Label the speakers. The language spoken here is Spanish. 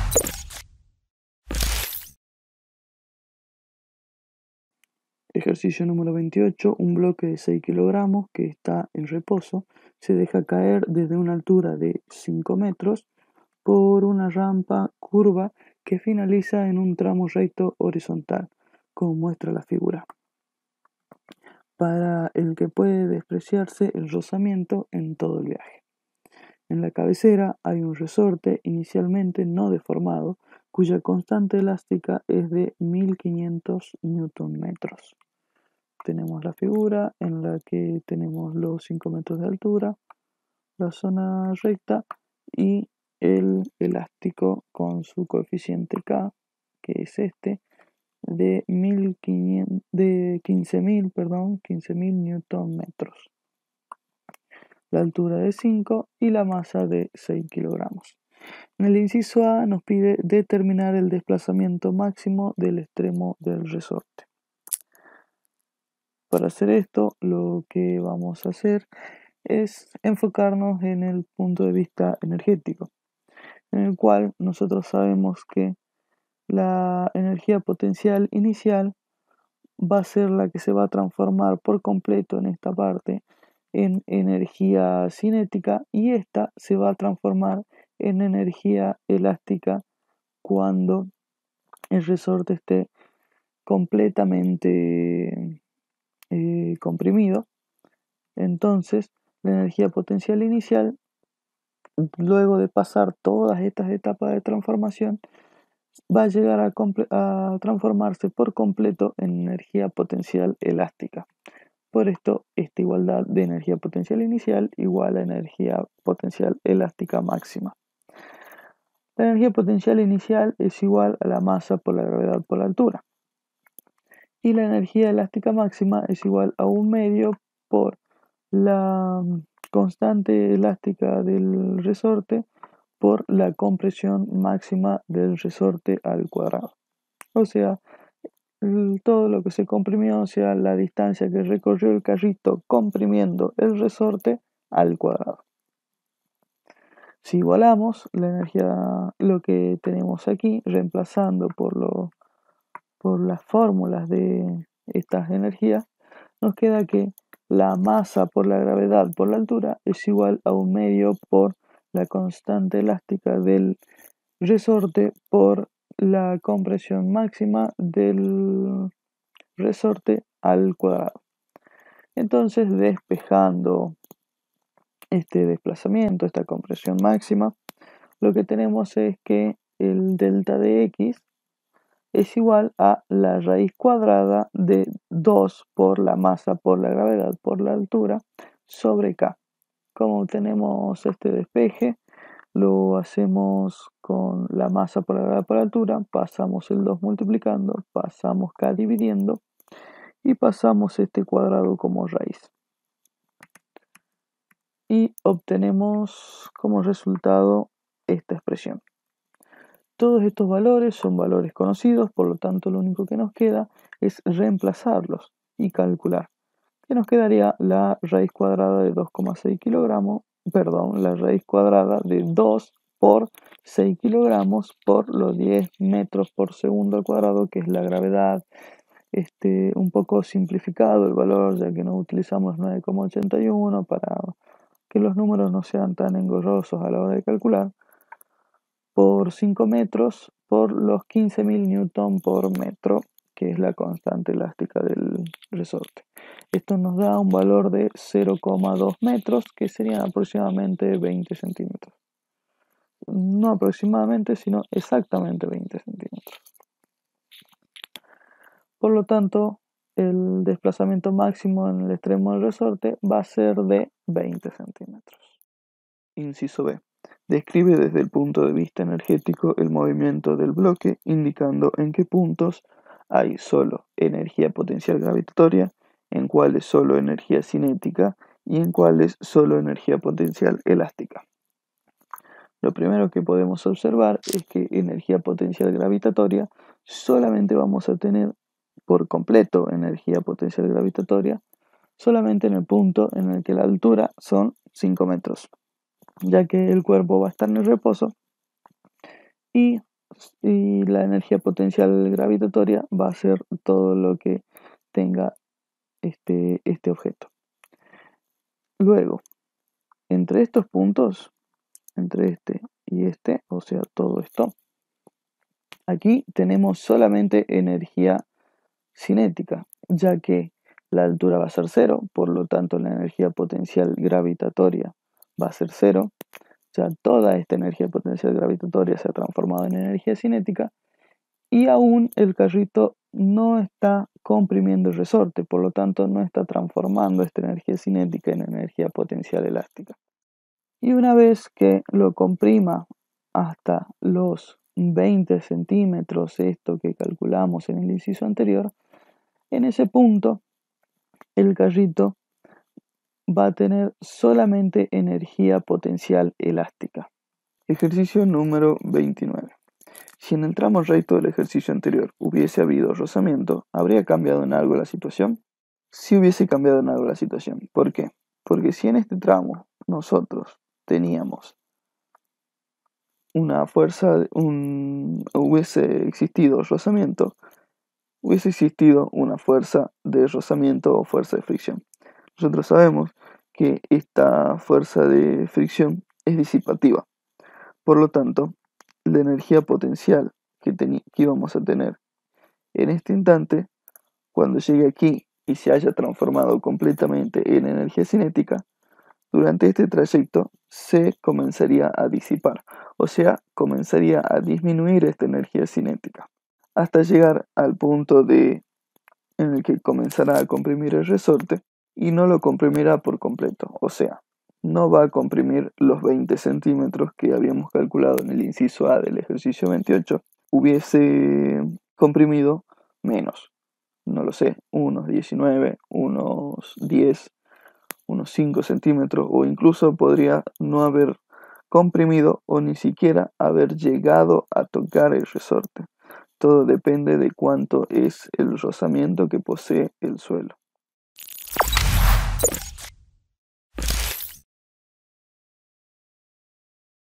Speaker 1: Ejercicio número 28. Un bloque de 6 kilogramos que está en reposo se deja caer desde una altura de 5 metros por una rampa curva que finaliza en un tramo recto horizontal, como muestra la figura, para el que puede despreciarse el rozamiento en todo el viaje. En la cabecera hay un resorte inicialmente no deformado, cuya constante elástica es de 1500 Nm. Tenemos la figura en la que tenemos los 5 metros de altura, la zona recta y el elástico con su coeficiente K, que es este, de 15.000 Nm. La altura de 5 y la masa de 6 kilogramos. En el inciso A nos pide determinar el desplazamiento máximo del extremo del resorte. Para hacer esto, lo que vamos a hacer es enfocarnos en el punto de vista energético, en el cual nosotros sabemos que la energía potencial inicial va a ser la que se va a transformar por completo en esta parte en energía cinética, y esta se va a transformar en energía elástica cuando el resorte esté completamente comprimido. Entonces, la energía potencial inicial, luego de pasar todas estas etapas de transformación, va a llegar a transformarse por completo en energía potencial elástica. Por esto, esta igualdad de energía potencial inicial igual a energía potencial elástica máxima. La energía potencial inicial es igual a la masa por la gravedad por la altura. Y la energía elástica máxima es igual a 1/2 por la constante elástica del resorte por la compresión máxima del resorte al cuadrado. O sea, todo lo que se comprimió, o sea, la distancia que recorrió el carrito comprimiendo el resorte al cuadrado. Si igualamos la energía, lo que tenemos aquí, reemplazando por las fórmulas de estas energías, nos queda que la masa por la gravedad por la altura es igual a 1/2 por la constante elástica del resorte por la compresión máxima del resorte al cuadrado. Entonces, despejando este desplazamiento, esta compresión máxima, lo que tenemos es que el delta de x es igual a la raíz cuadrada de 2 por la masa por la gravedad por la altura sobre k. Como tenemos este despeje, lo hacemos con la masa por la gravedad por la altura, pasamos el 2 multiplicando, pasamos k dividiendo y pasamos este cuadrado como raíz. Y obtenemos como resultado esta expresión. Todos estos valores son valores conocidos, por lo tanto lo único que nos queda es reemplazarlos y calcular. Que nos quedaría la raíz cuadrada de 2,6 kilogramos, la raíz cuadrada de 2 por 6 kilogramos por los 10 metros por segundo al cuadrado, que es la gravedad. Un poco simplificado el valor, ya que no utilizamos 9,81 para que los números no sean tan engorrosos a la hora de calcular, por 5 metros por los 15.000 newton por metro, que es la constante elástica del resorte. Esto nos da un valor de 0,2 metros, que serían aproximadamente 20 centímetros. No aproximadamente, sino exactamente 20 centímetros. Por lo tanto, el desplazamiento máximo en el extremo del resorte va a ser de 20 centímetros. Inciso B. Describe desde el punto de vista energético el movimiento del bloque, indicando en qué puntos hay solo energía potencial gravitatoria, en cuáles solo energía cinética y en cuáles solo energía potencial elástica. Lo primero que podemos observar es que energía potencial gravitatoria solamente vamos a tener por completo energía potencial gravitatoria solamente en el punto en el que la altura son 5 metros, ya que el cuerpo va a estar en el reposo y y la energía potencial gravitatoria va a ser todo lo que tenga este objeto. Luego, entre estos puntos, entre este y este, o sea, todo esto, aquí tenemos solamente energía cinética, ya que la altura va a ser cero, por lo tanto la energía potencial gravitatoria va a ser cero. Ya toda esta energía potencial gravitatoria se ha transformado en energía cinética y aún el carrito no está comprimiendo el resorte, por lo tanto no está transformando esta energía cinética en energía potencial elástica. Y una vez que lo comprima hasta los 20 centímetros, esto que calculamos en el inciso anterior, en ese punto el carrito va a tener solamente energía potencial elástica. Ejercicio número 29. Si en el tramo recto del ejercicio anterior hubiese habido rozamiento, ¿habría cambiado en algo la situación? Sí hubiese cambiado en algo la situación. ¿Por qué? Porque si en este tramo nosotros teníamos una fuerza, hubiese existido rozamiento, hubiese existido una fuerza de rozamiento o fuerza de fricción. Nosotros sabemos que esta fuerza de fricción es disipativa. Por lo tanto, la energía potencial que íbamos a tener en este instante, cuando llegue aquí y se haya transformado completamente en energía cinética, durante este trayecto se comenzaría a disipar, o sea, comenzaría a disminuir esta energía cinética, hasta llegar al punto en el que comenzará a comprimir el resorte y no lo comprimirá por completo, o sea, no va a comprimir los 20 centímetros que habíamos calculado en el inciso A del ejercicio 28, hubiese comprimido menos, no lo sé, unos 19, unos 10, unos 5 centímetros, o incluso podría no haber comprimido o ni siquiera haber llegado a tocar el resorte. Todo depende de cuánto es el rozamiento que posee el suelo.